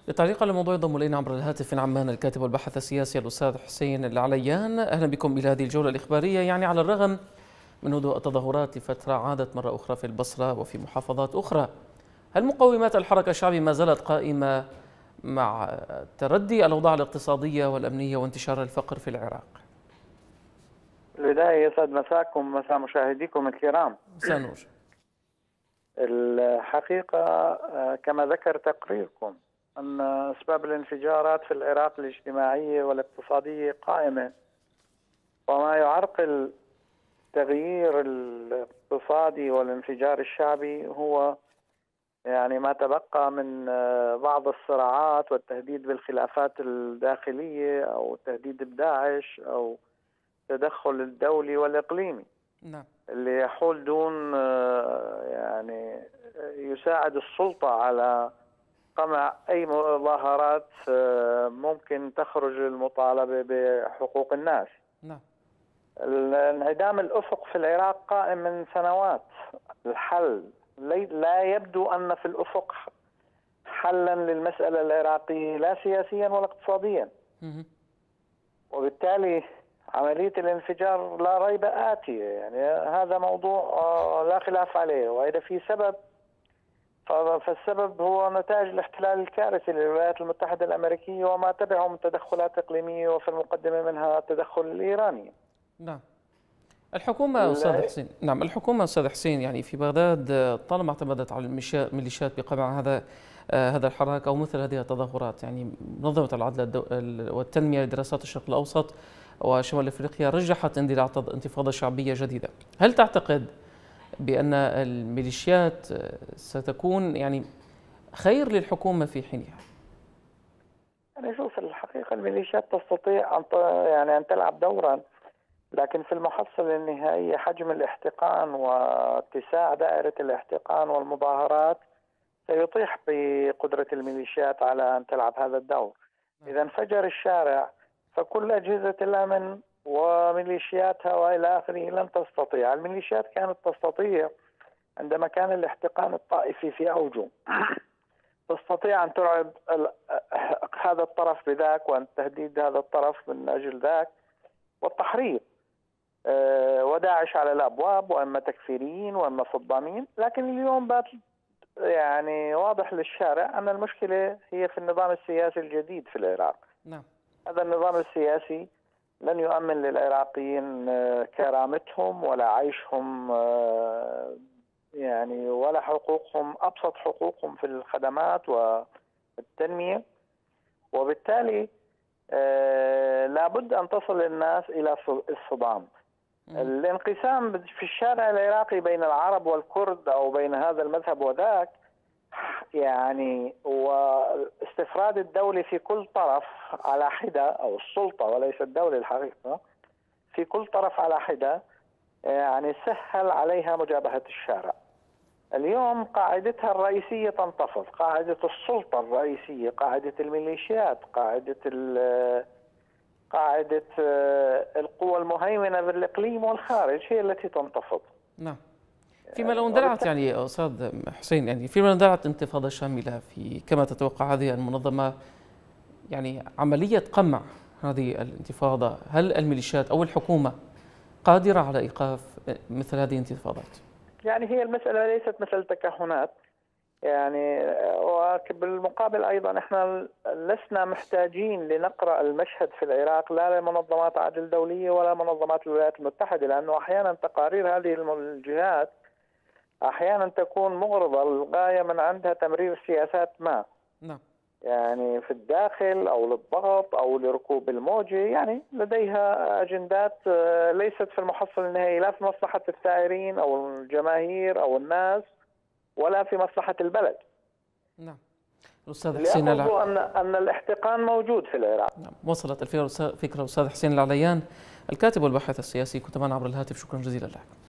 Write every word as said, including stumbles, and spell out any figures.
للتعليق على الموضوع ينضم الينا عبر الهاتف من عمان الكاتب والباحث السياسي الأستاذ حسين العليان. أهلا بكم إلى هذه الجولة الإخبارية. يعني على الرغم من هدوء التظاهرات لفترة، عادت مرة أخرى في البصرة وفي محافظات أخرى. هل مقومات الحركة الشعبية ما زالت قائمة مع تردي الأوضاع الاقتصادية والأمنية وانتشار الفقر في العراق؟ البداية يسعد مساكم مساء مشاهديكم الكرام. سنور. الحقيقة كما ذكر تقريركم أن أسباب الانفجارات في العراق الاجتماعية والاقتصادية قائمة، وما يعرقل التغيير الاقتصادي والانفجار الشعبي هو يعني ما تبقى من بعض الصراعات والتهديد بالخلافات الداخلية أو التهديد بداعش أو التدخل الدولي والإقليمي. نعم. اللي يحول دون يعني يساعد السلطة على قمع أي مظاهرات ممكن تخرج المطالبة بحقوق الناس. نعم. انعدام الأفق في العراق قائم من سنوات. الحل لا يبدو أن في الأفق حلا للمسألة العراقية لا سياسيا ولا اقتصاديا، وبالتالي عملية الانفجار لا ريب آتية. يعني هذا موضوع لا خلاف عليه، وإذا في سبب فالسبب هو نتائج الاحتلال الكارثي للولايات المتحدة الأمريكية وما تبعه من تدخلات إقليمية، وفي المقدمة منها التدخل الإيراني. نعم. الحكومة أستاذ حسين، نعم الحكومة أستاذ حسين يعني في بغداد طالما اعتمدت على الميليشيات بقمع هذا هذا الحراك أو مثل هذه التظاهرات. يعني منظمة العدل والتنمية لدراسات الشرق الأوسط وشمال أفريقيا رجحت اندلاع انتفاضة شعبية جديدة. هل تعتقد بأن الميليشيات ستكون يعني خير للحكومة في حينها؟ يعني شوف، الحقيقة الميليشيات تستطيع أن يعني أن تلعب دورا، لكن في المحصلة النهائية حجم الاحتقان واتساع دائرة الاحتقان والمظاهرات سيطيح بقدرة الميليشيات على أن تلعب هذا الدور. إذا انفجر الشارع فكل أجهزة الأمن وميليشياتها وإلى آخره لن تستطيع. الميليشيات كانت تستطيع عندما كان الاحتقان الطائفي في أوجه، تستطيع أن ترعب هذا الطرف بذاك وأن تهديد هذا الطرف من أجل ذاك والتحريض، وداعش على الأبواب وإما تكفيريين وإما صدامين. لكن اليوم بات يعني واضح للشارع أن المشكلة هي في النظام السياسي الجديد في العراق. نعم. هذا النظام السياسي لن يؤمن للعراقيين كرامتهم ولا عيشهم يعني ولا حقوقهم، أبسط حقوقهم في الخدمات والتنمية، وبالتالي لابد أن تصل الناس إلى الصدام. الانقسام في الشارع العراقي بين العرب والكرد أو بين هذا المذهب وذاك يعني واستفراد الدولة في كل طرف على حدة، أو السلطة وليس الدولة الحقيقة في كل طرف على حدة، يعني سهل عليها مجابهة الشارع. اليوم قاعدتها الرئيسية تنتفض، قاعدة السلطة الرئيسية، قاعدة الميليشيات، قاعدة قاعدة القوى المهيمنة بالإقليم والخارج هي التي تنتفض. نعم. فيما لو اندلعت يعني أستاذ حسين، يعني فيما لو اندلعت انتفاضة شاملة في كما تتوقع هذه المنظمة، يعني عملية قمع هذه الانتفاضة، هل الميليشيات أو الحكومة قادرة على إيقاف مثل هذه الانتفاضات؟ يعني هي المسألة ليست مسألة تكهنات، يعني وبالمقابل أيضا احنا لسنا محتاجين لنقرأ المشهد في العراق لا لمنظمات عدل دولية ولا منظمات الولايات المتحدة، لأنه أحيانا تقارير هذه الجهات أحيانا تكون مغرضة للغاية من عندها تمرير سياسات ما. نعم. يعني في الداخل أو للضغط أو لركوب الموجة، يعني لديها أجندات ليست في المحصل النهائي لا في مصلحة الثائرين أو الجماهير أو الناس ولا في مصلحة البلد. نعم. الأستاذ حسين العليان، أن أن الاحتقان موجود في العراق. نعم. وصلت الفكرة. أستاذ حسين العليان الكاتب والباحث السياسي، كنت معنا عبر الهاتف، شكرا جزيلا لك.